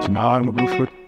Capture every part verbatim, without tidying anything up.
Nou, mijn broek goed.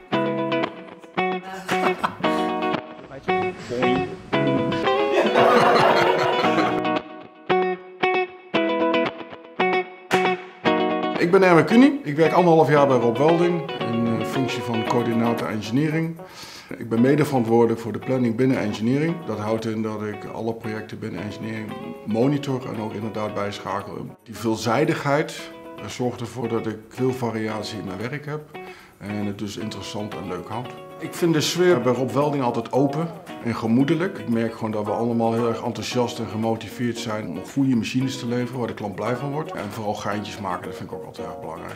Ik ben Erwin Kunie. Ik werk anderhalf jaar bij Rob Welding in de functie van coördinator engineering. Ik ben mede verantwoordelijk voor de planning binnen engineering. Dat houdt in dat ik alle projecten binnen engineering monitor en ook inderdaad bijschakel. Die veelzijdigheid zorgt ervoor dat ik veel variatie in mijn werk heb en het dus interessant en leuk houd. Ik vind de sfeer bij Rob Welding altijd open en gemoedelijk. Ik merk gewoon dat we allemaal heel erg enthousiast en gemotiveerd zijn om goede machines te leveren waar de klant blij van wordt. En vooral geintjes maken, dat vind ik ook altijd erg belangrijk.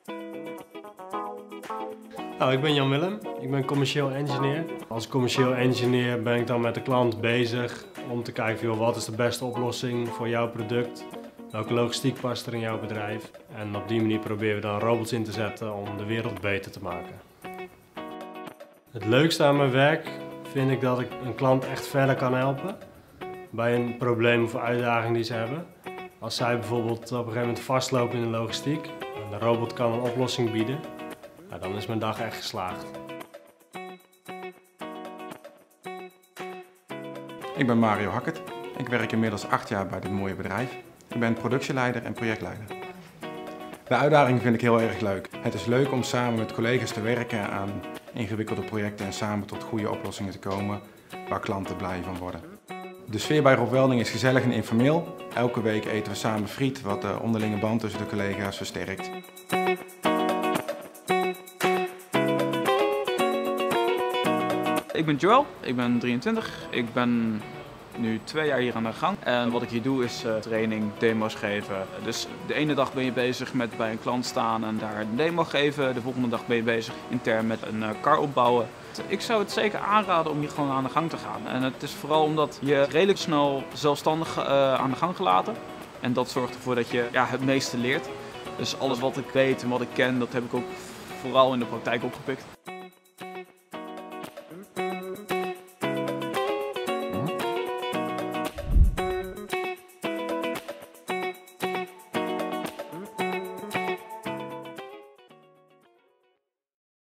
Nou, ik ben Jan Willem, ik ben commercieel engineer. Als commercieel engineer ben ik dan met de klant bezig om te kijken joh, wat is de beste oplossing voor jouw product. Welke logistiek past er in jouw bedrijf. En op die manier proberen we dan robots in te zetten om de wereld beter te maken. Het leukste aan mijn werk vind ik dat ik een klant echt verder kan helpen bij een probleem of uitdaging die ze hebben. Als zij bijvoorbeeld op een gegeven moment vastlopen in de logistiek en de robot kan een oplossing bieden, ja, dan is mijn dag echt geslaagd. Ik ben Mario Hackert. Ik werk inmiddels acht jaar bij dit mooie bedrijf. Ik ben productieleider en projectleider. De uitdaging vind ik heel erg leuk. Het is leuk om samen met collega's te werken aan ingewikkelde projecten en samen tot goede oplossingen te komen waar klanten blij van worden. De sfeer bij Rob Welding is gezellig en informeel. Elke week eten we samen friet wat de onderlinge band tussen de collega's versterkt. Ik ben Joel, ik ben drieëntwintig. Ik ben nu twee jaar hier aan de gang. En wat ik hier doe is uh, training, demo's geven. Dus de ene dag ben je bezig met bij een klant staan en daar een demo geven. De volgende dag ben je bezig intern met een uh, car opbouwen. Ik zou het zeker aanraden om hier gewoon aan de gang te gaan. En het is vooral omdat je redelijk snel zelfstandig uh, aan de gang gelaten. En dat zorgt ervoor dat je ja, het meeste leert. Dus alles wat ik weet en wat ik ken, dat heb ik ook vooral in de praktijk opgepikt.